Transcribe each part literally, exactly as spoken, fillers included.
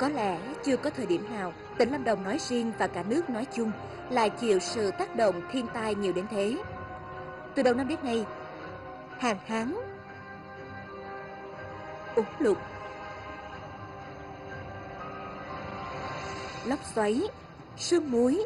Có lẽ chưa có thời điểm nào tỉnh Lâm Đồng nói riêng và cả nước nói chung lại chịu sự tác động thiên tai nhiều đến thế. Từ đầu năm đến nay, hạn hán, úng lụt, lốc xoáy, sương muối,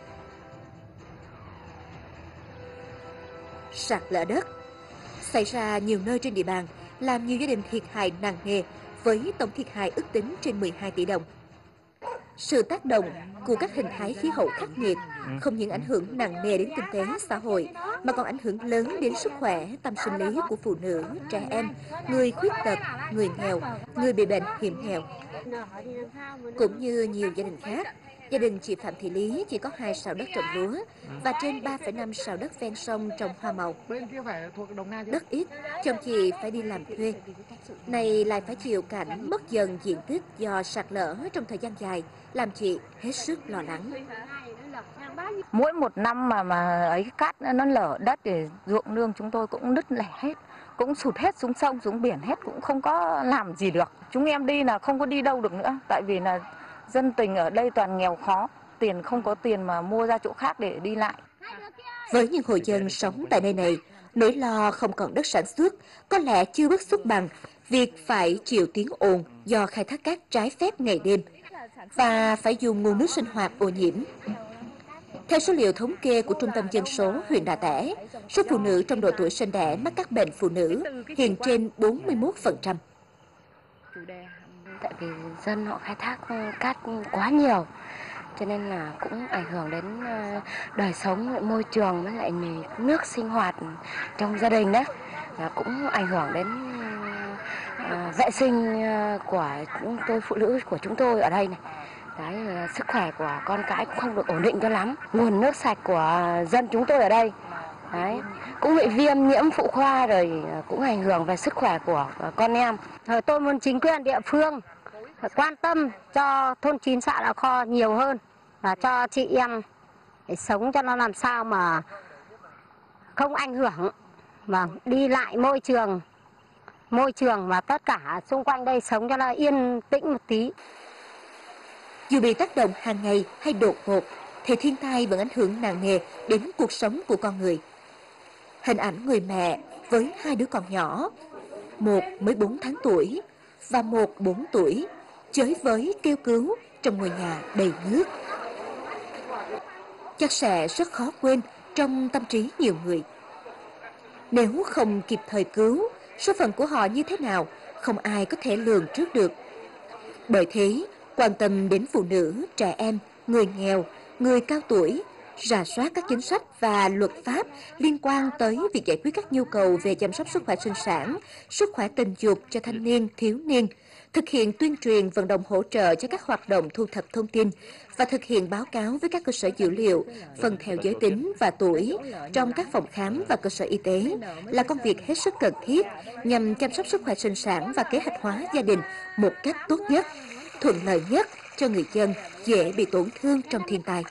sạt lở đất xảy ra nhiều nơi trên địa bàn, làm nhiều gia đình thiệt hại nặng nề với tổng thiệt hại ước tính trên mười hai tỷ đồng. Sự tác động của các hình thái khí hậu khắc nghiệt không những ảnh hưởng nặng nề đến kinh tế xã hội mà còn ảnh hưởng lớn đến sức khỏe, tâm sinh lý của phụ nữ, trẻ em, người khuyết tật, người nghèo, người bị bệnh hiểm nghèo. Cũng như nhiều gia đình khác, gia đình chị Phạm Thị Lý chỉ có hai sào đất trồng lúa và trên ba phẩy năm sào đất ven sông trồng hoa màu. Đất ít, chồng chị phải đi làm thuê. Này lại phải chịu cảnh mất dần diện tích do sạt lở trong thời gian dài, làm chị hết sức lo lắng. Mỗi một năm mà mà ấy cát nó lở đất thì ruộng nương chúng tôi cũng nứt nẻ hết, cũng sụt hết xuống sông xuống biển hết, cũng không có làm gì được. Chúng em đi là không có đi đâu được nữa, tại vì là dân tình ở đây toàn nghèo khó, tiền không có tiền mà mua ra chỗ khác để đi lại. Với những hộ dân sống tại nơi này, nỗi lo không còn đất sản xuất có lẽ chưa bức xúc bằng việc phải chịu tiếng ồn do khai thác cát trái phép ngày đêm và phải dùng nguồn nước sinh hoạt ô nhiễm. Theo số liệu thống kê của Trung tâm Dân số huyện Đà Tẻ, số phụ nữ trong độ tuổi sinh đẻ mắc các bệnh phụ nữ hiện trên bốn mươi mốt phần trăm. Tại vì dân họ khai thác cát quá nhiều, cho nên là cũng ảnh hưởng đến đời sống, môi trường với lại nước sinh hoạt trong gia đình đấy, và cũng ảnh hưởng đến uh, vệ sinh của chúng tôi, phụ nữ của chúng tôi ở đây này. Đấy, sức khỏe của con cái cũng không được ổn định cho lắm. Nguồn nước sạch của dân chúng tôi ở đây đấy, cũng bị viêm nhiễm phụ khoa rồi, cũng ảnh hưởng về sức khỏe của con em. Rồi tôi muốn chính quyền địa phương phải quan tâm cho thôn chín xã Đào Kho nhiều hơn và cho chị em để sống cho nó làm sao mà không ảnh hưởng và đi lại môi trường môi trường và tất cả xung quanh đây sống cho nó yên tĩnh một tí. Dù bị tác động hàng ngày hay đột ngột, thì thiên tai vẫn ảnh hưởng nặng nề đến cuộc sống của con người. Hình ảnh người mẹ với hai đứa con nhỏ, một mới bốn tháng tuổi và một bốn tuổi, chới với kêu cứu trong ngôi nhà đầy nước. Chắc sẽ rất khó quên trong tâm trí nhiều người. Nếu không kịp thời cứu, số phận của họ như thế nào, không ai có thể lường trước được. Bởi thế, quan tâm đến phụ nữ, trẻ em, người nghèo, người cao tuổi, rà soát các chính sách và luật pháp liên quan tới việc giải quyết các nhu cầu về chăm sóc sức khỏe sinh sản, sức khỏe tình dục cho thanh niên, thiếu niên, thực hiện tuyên truyền vận động hỗ trợ cho các hoạt động thu thập thông tin và thực hiện báo cáo với các cơ sở dữ liệu, phân theo giới tính và tuổi trong các phòng khám và cơ sở y tế là công việc hết sức cần thiết nhằm chăm sóc sức khỏe sinh sản và kế hoạch hóa gia đình một cách tốt nhất, thuận lợi nhất cho người dân dễ bị tổn thương trong thiên tai.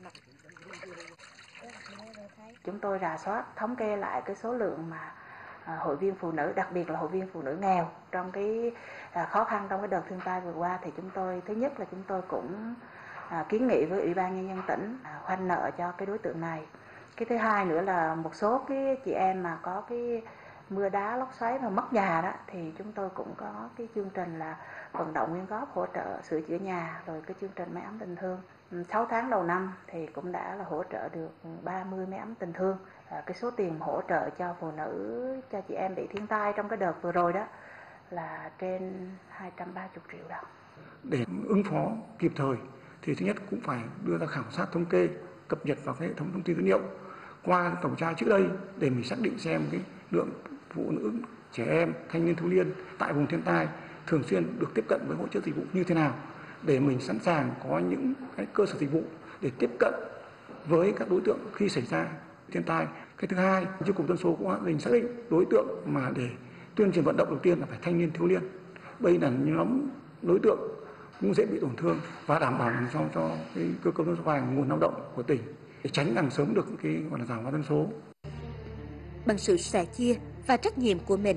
Chúng tôi rà soát thống kê lại cái số lượng mà à, hội viên phụ nữ, đặc biệt là hội viên phụ nữ nghèo trong cái à, khó khăn trong cái đợt thiên tai vừa qua, thì chúng tôi thứ nhất là chúng tôi cũng à, kiến nghị với Ủy ban Nhân dân tỉnh à, khoanh nợ cho cái đối tượng này. Cái thứ hai nữa là một số cái chị em mà có cái mưa đá lốc xoáy và mất nhà đó, thì chúng tôi cũng có cái chương trình là vận động quyên góp hỗ trợ sửa chữa nhà, rồi cái chương trình máy ấm tình thương. sáu tháng đầu năm thì cũng đã là hỗ trợ được ba mươi máy ấm tình thương. À, cái số tiền hỗ trợ cho phụ nữ, cho chị em bị thiên tai trong cái đợt vừa rồi đó là trên hai trăm ba mươi triệu đồng. Để ứng phó kịp thời thì thứ nhất cũng phải đưa ra khảo sát thống kê, cập nhật vào cái hệ thống thông tin dữ liệu qua tổng tra trước đây để mình xác định xem cái lượng phụ nữ, trẻ em, thanh niên, thiếu niên tại vùng thiên tai thường xuyên được tiếp cận với hỗ trợ dịch vụ như thế nào, để mình sẵn sàng có những cái cơ sở dịch vụ để tiếp cận với các đối tượng khi xảy ra thiên tai. Cái thứ hai, Chi cục Dân số cũng đã mình xác định đối tượng mà để tuyên truyền vận động đầu tiên là phải thanh niên, thiếu niên. Đây là nhóm đối tượng cũng dễ bị tổn thương và đảm bảo làm sao cho cái cơ cấu dân số và nguồn lao động của tỉnh để tránh làm sớm được cái gọi là giảm hóa dân số. Bằng sự sẻ chia và trách nhiệm của mình,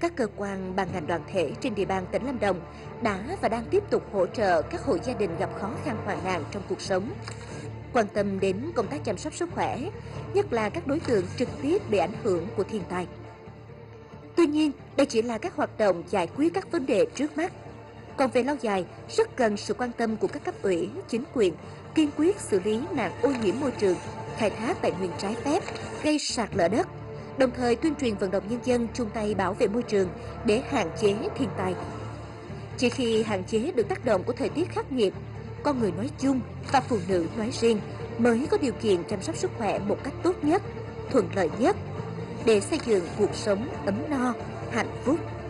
các cơ quan ban ngành đoàn thể trên địa bàn tỉnh Lâm Đồng đã và đang tiếp tục hỗ trợ các hộ gia đình gặp khó khăn hoạn nạn trong cuộc sống, quan tâm đến công tác chăm sóc sức khỏe, nhất là các đối tượng trực tiếp bị ảnh hưởng của thiên tai. Tuy nhiên, đây chỉ là các hoạt động giải quyết các vấn đề trước mắt. Còn về lâu dài, rất cần sự quan tâm của các cấp ủy, chính quyền, kiên quyết xử lý nạn ô nhiễm môi trường, khai thác tài nguyên trái phép, gây sạt lở đất, đồng thời tuyên truyền vận động nhân dân chung tay bảo vệ môi trường để hạn chế thiên tai. Chỉ khi hạn chế được tác động của thời tiết khắc nghiệt, con người nói chung và phụ nữ nói riêng mới có điều kiện chăm sóc sức khỏe một cách tốt nhất, thuận lợi nhất để xây dựng cuộc sống ấm no, hạnh phúc.